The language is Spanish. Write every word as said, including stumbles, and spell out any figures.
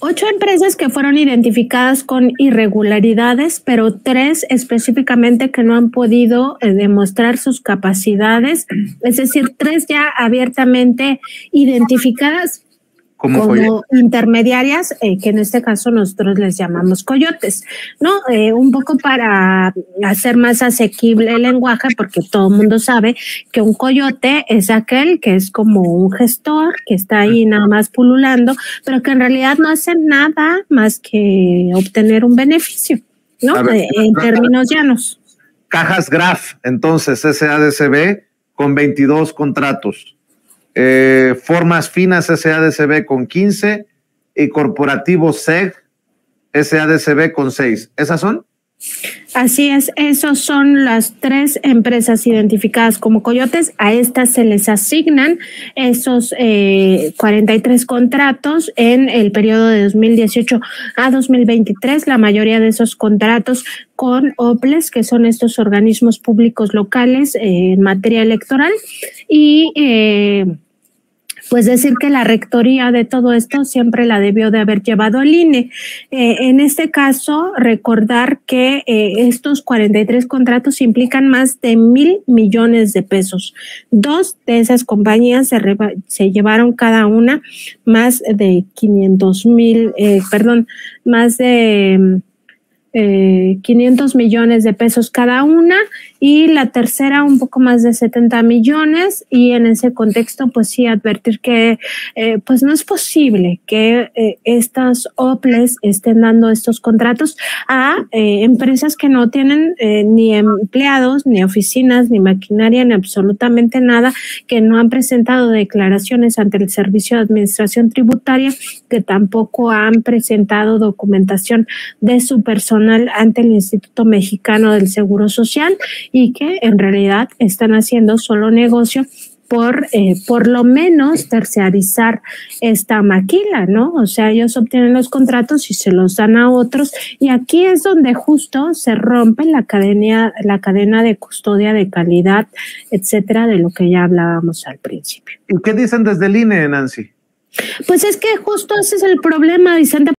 Ocho empresas que fueron identificadas con irregularidades, pero tres específicamente que no han podido eh, demostrar sus capacidades, es decir, tres ya abiertamente identificadas como, como intermediarias, eh, que en este caso nosotros les llamamos coyotes, ¿no? Eh, un poco para hacer más asequible el lenguaje, porque todo el mundo sabe que un coyote es aquel que es como un gestor, que está ahí nada más pululando, pero que en realidad no hace nada más que obtener un beneficio, ¿no? Ver, eh, en términos llanos. Cajas Graf, entonces, S A D C B con veintidós contratos. Eh, Formas Finas S A D C B con quince y Corporativo S E G S A D C B con seis. ¿Esas son? Así es, esos son las tres empresas identificadas como coyotes. A estas se les asignan esos eh, cuarenta y tres contratos en el periodo de dos mil dieciocho a dos mil veintitrés. La mayoría de esos contratos con O P L E S, que son estos organismos públicos locales eh, en materia electoral, y eh, pues decir que la rectoría de todo esto siempre la debió de haber llevado el I N E. Eh, en este caso, recordar que eh, estos cuarenta y tres contratos implican más de mil millones de pesos. Dos de esas compañías se, se llevaron cada una más de quinientos mil, eh, perdón, más de Eh, quinientos millones de pesos cada una, y la tercera un poco más de setenta millones, y en ese contexto pues sí advertir que eh, pues no es posible que eh, estas O P L E S estén dando estos contratos a eh, empresas que no tienen eh, ni empleados, ni oficinas, ni maquinaria, ni absolutamente nada, que no han presentado declaraciones ante el Servicio de Administración Tributaria, que tampoco han presentado documentación de su personal ante el Instituto Mexicano del Seguro Social, y que en realidad están haciendo solo negocio por eh, por lo menos terciarizar esta maquila, ¿no? O sea, ellos obtienen los contratos y se los dan a otros, y aquí es donde justo se rompe la cadena, la cadena de custodia de calidad, etcétera, de lo que ya hablábamos al principio. ¿Y qué dicen desde el I N E, Nancy? Pues es que justo ese es el problema, Vicente.